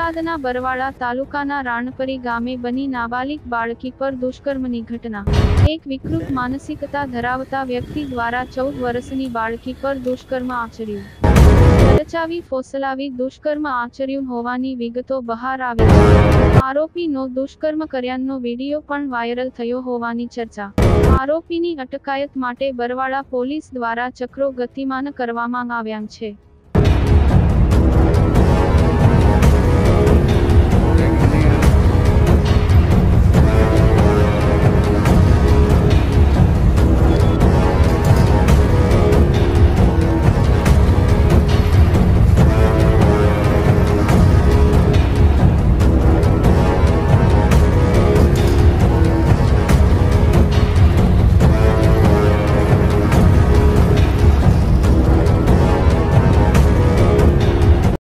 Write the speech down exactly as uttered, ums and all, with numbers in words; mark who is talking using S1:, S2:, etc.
S1: બોટાદના બરવાળા તાલુકાના રાણપરી ગામે બની નાબાલિગ બાળકી પર દુષ્કર્મની ઘટના। એક વિકૃત માનસિકતા ધરાવતા વ્યક્તિ દ્વારા ચૌદ વર્ષની બાળકી પર દુષ્કર્મ આચર્યું। લલચાવી ફોસલાવી દુષ્કર્મ આચર્યું હોવાની વિગતો બહાર આવી છે। આરોપીનો દુષ્કર્મ કર્યાનો વિડીયો પણ વાયરલ થયો હોવાની ચર્ચા। આરોપીની અટકાયત માટે બરવાળા પોલીસ દ્વારા ચક્રો ગતિમાન કરવામાં આવ્યા છે।